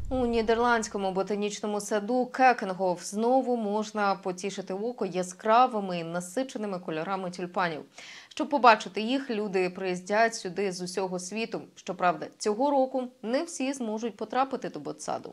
У нідерландському ботанічному саду Кекенгоф знову можна потішити око яскравими насиченими кольорами тюльпанів. Щоб побачити їх, люди приїздять сюди з усього світу. Щоправда, цього року не всі зможуть потрапити до ботсаду.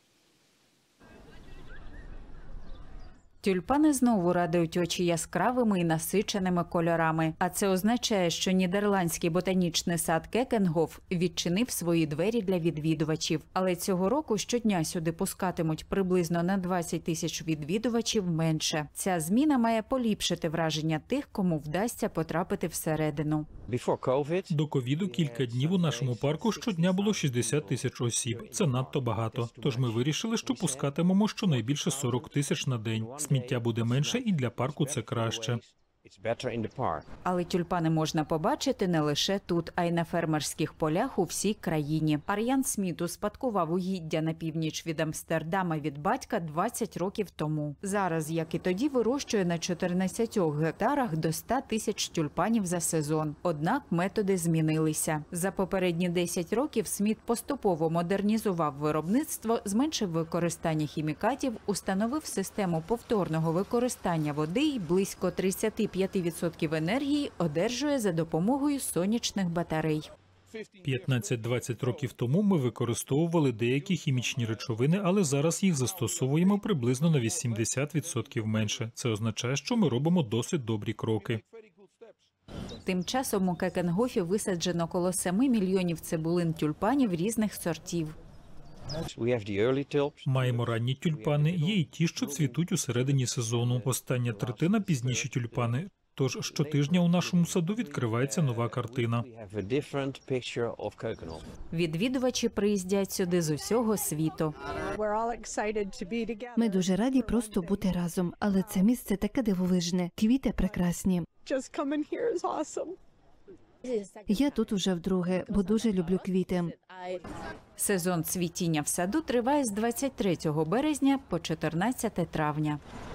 Тюльпани знову радують очі яскравими і насиченими кольорами. А це означає, що нідерландський ботанічний сад Кекенгоф відчинив свої двері для відвідувачів. Але цього року щодня сюди пускатимуть приблизно на 20 тисяч відвідувачів менше. Ця зміна має поліпшити враження тих, кому вдасться потрапити всередину. До ковіду кілька днів у нашому парку щодня було 60 тисяч осіб. Це надто багато. Тож ми вирішили, що пускатимемо щонайбільше 40 тисяч на день. Сміття буде менше і для парку це краще. Але тюльпани можна побачити не лише тут, а й на фермерських полях у всій країні. Ар'ян Сміт успадкував угіддя на північ від Амстердама від батька 20 років тому. Зараз, як і тоді, вирощує на 14 гектарах до 100 тисяч тюльпанів за сезон. Однак методи змінилися. За попередні 10 років Сміт поступово модернізував виробництво, зменшив використання хімікатів, установив систему повторного використання води і близько 35% енергії одержує за допомогою сонячних батарей. 15-20 років тому ми використовували деякі хімічні речовини, але зараз їх застосовуємо приблизно на 80% менше. Це означає, що ми робимо досить добрі кроки. Тим часом у Кекенгофі висаджено коло 7 мільйонів цибулин тюльпанів різних сортів. Маємо ранні тюльпани, є і ті, що цвітуть у середині сезону. Остання третина – пізніші тюльпани. Тож щотижня у нашому саду відкривається нова картина. Відвідувачі приїздять сюди з усього світу. Ми дуже раді просто бути разом, але це місце таке дивовижне. Квіти прекрасні. Я тут уже вдруге, бо дуже люблю квіти. Сезон цвітіння в саду триває з 23 березня по 14 травня.